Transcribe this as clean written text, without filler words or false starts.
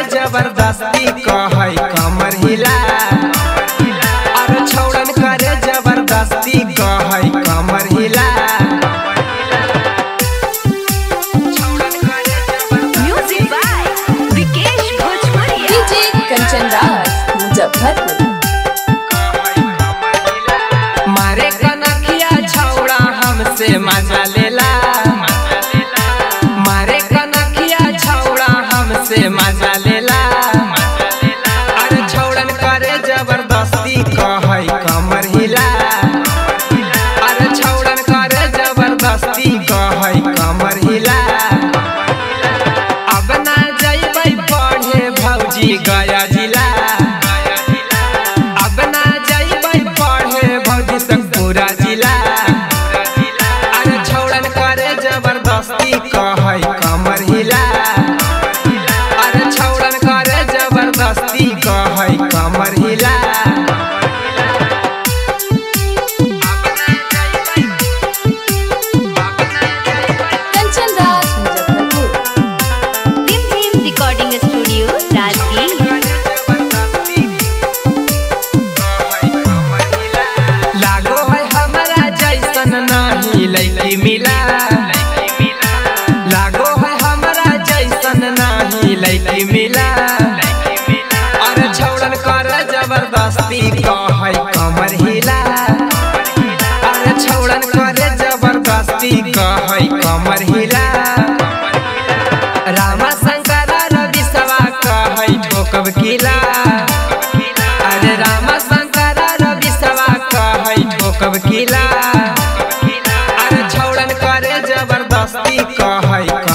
जबरदस्ती कहै कमर हिला। अरे छौड़न करे जबरदस्ती कहै कमर हिला। Music by Vikesh Bhojpuriya. DJ Kanchan Raj Muzaffarpur. मारे कनखिया छौड़ा हमसे मजा लेला। मारे कनखिया छौड़ा हमसे मजा लेला। अरे छौड़न करे जबरदस्ती कहै कमर हिला। अरे छौड़न करे जबरदस्ती कहै कमर हिला। अब ना जइबै पढ़े भौजी गया जिला। अब ना जइबै पढ़े भौजी संगपुरा जिला। अरे छौड़न करे जबरदस्ती कहै कमर हिला। अरे छौड़न करे जबरदस्ती कहै कमर हिला। कंचन राज मुजफ्फरपुर। टिम टिम रिकॉर्डिंग स्टूडियो राजगीर। लागो है हमारा जैसन नहीं लैकी मिला। लागो है हमारा जैसन नहीं लैकी मिला। अरे छौड़न करे जबरदस्ती कहै कमर हिला। अरे छौड़न करे जबरदस्ती कहै कमर हिला। रामा शंकर रवि सवा कहै ठोकब किला। अरे रामा शंकर रवि सवा कहै ठोकब किला। अरे छौड़न करे जबरदस्ती कहै